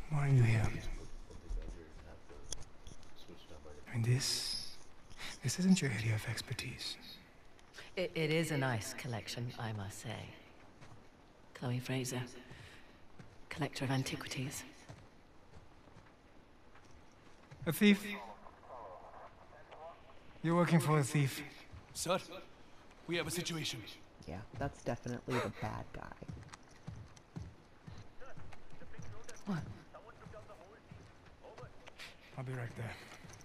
Why are you here? I mean, this isn't your area of expertise. It is a nice collection, I must say. Chloe Fraser, collector of antiquities. A thief? You're working for a thief. Sir, we have a situation. Yeah, that's definitely the bad guy. What? I'll be right there.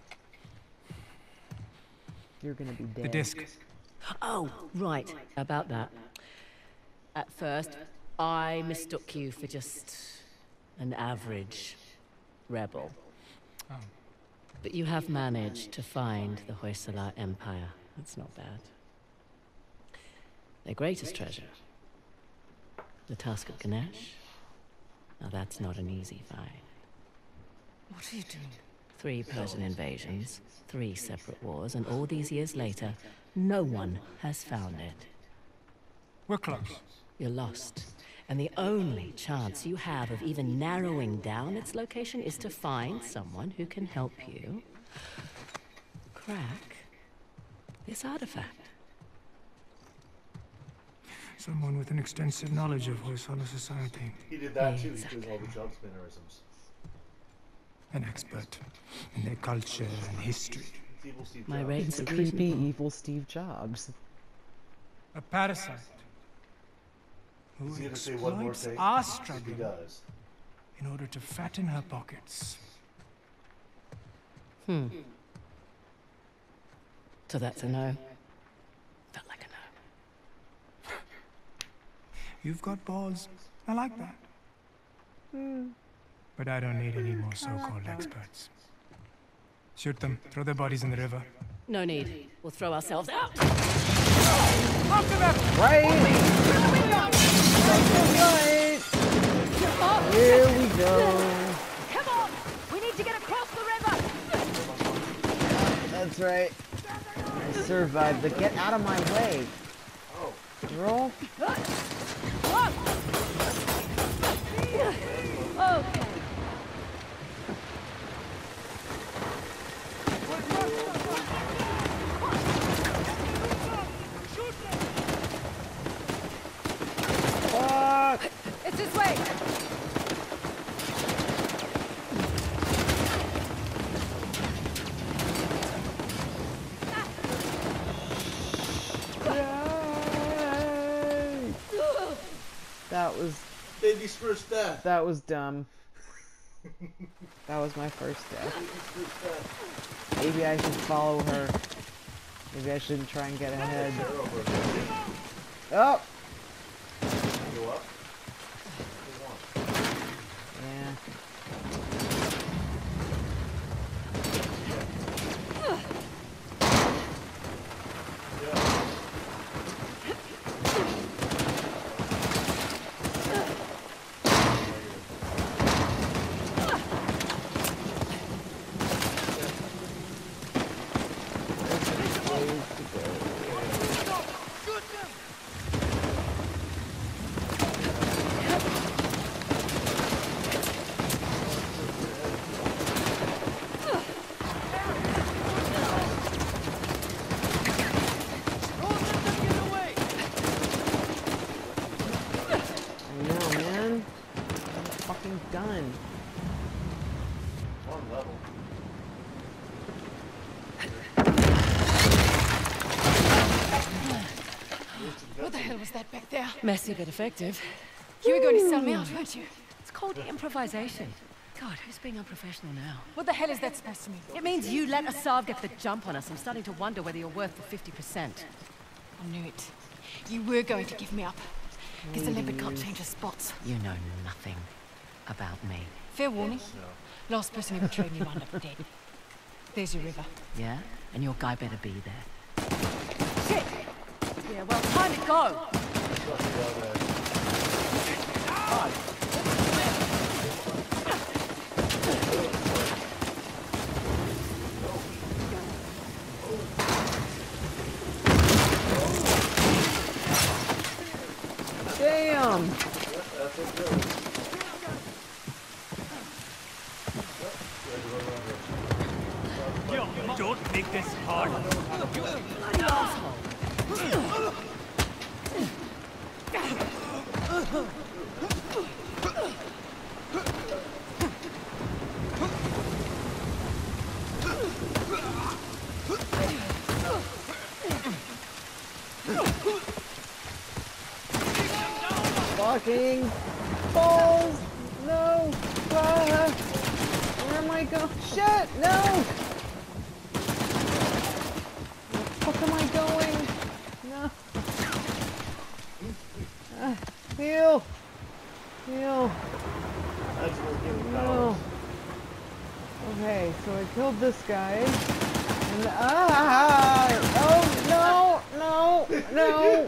You're gonna be dead. The disc. Oh, right, about that. At first, I mistook you for just an average rebel. Oh. But you have managed to find the Hoysala Empire. That's not bad. Their greatest treasure, the Tusk of Ganesh. Now that's not an easy find. What are you doing? 3 Persian invasions, 3 separate wars, and all these years later, no one has found it. We're close. You're lost. And the only chance you have of even narrowing down its location is to find someone who can help you crack this artifact. Someone with an extensive knowledge of Hoysala society. He did that too. Exactly. He did all the job spinnerisms. An expert in their culture and history. It's evil Steve My Jobs. rates It's are creepy, reasonable. evil Steve Jobs. A parasite who He's gonna say one more exploits thing. our If he struggle does. in order to fatten her pockets. So that's a no. Felt like a no. You've got balls. I like that. But I don't need any more so-called experts. Shoot them. Throw their bodies in the river. No need. We'll throw ourselves out. After them! Right! Here we go. Come on! We need to get across the river! That's right. I survived, but get out of my way. Girl? Okay. Fuck! It's this way! Yay! That was Baby's first death. that was dumb. That was my first death. Baby's first death. Maybe I should follow her. Maybe I shouldn't try and get ahead. Oh! Go up. Yeah. I know, man. I'm fucking done. One level. What the hell was that back there? Messy but effective. You were going to sell me out, weren't you? It's called improvisation. God, who's being unprofessional now? What the hell is that supposed to mean? It means you let Asav get the jump on us. I'm starting to wonder whether you're worth the 50%. I knew it. You were going to give me up. Guess the leopard can't change his spots. You know nothing about me. Fair warning. Last person who betrayed me wound up dead. There's your river. Yeah? And your guy better be there. Shit! Yeah, well, time to go! Damn! Don't make this hard. Bloody asshole. Fucking balls! No! Ah, where am I going? Shit! No! Where the fuck am I going? No! Heal! Heal! That's what getting No! powers. Okay, so I killed this guy. And oh no! No! No!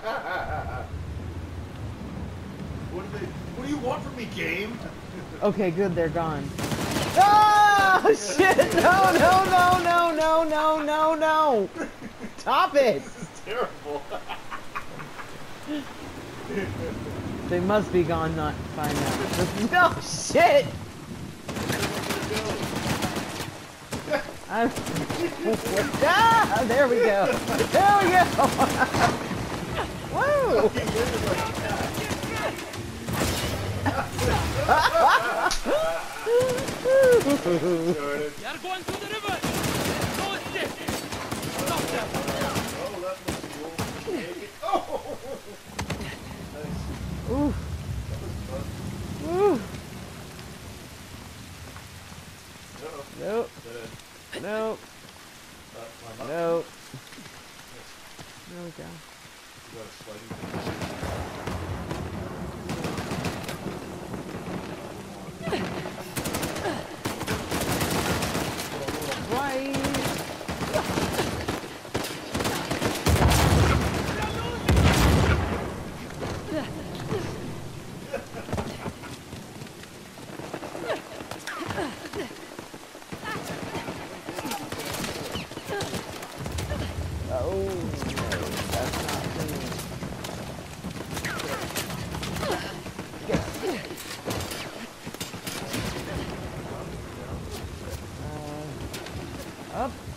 What do you want from me, game? Okay, good, they're gone. Oh shit! No, no, no, no, no, no, no, no! Stop it! This is terrible. They must be gone not by now. No shit! I'm... Ah, there we go. There we go. Woo! They are going to the river! No escape! Stop them! Oh, that looks cool. Take it. Oh! Nice. Ooh. That was fun. Ooh. Uh-oh. Nope. Nope. Climb up. Nope. There we go. You got a sliding. Right. Oh, no, that's not for me. Get up. Up.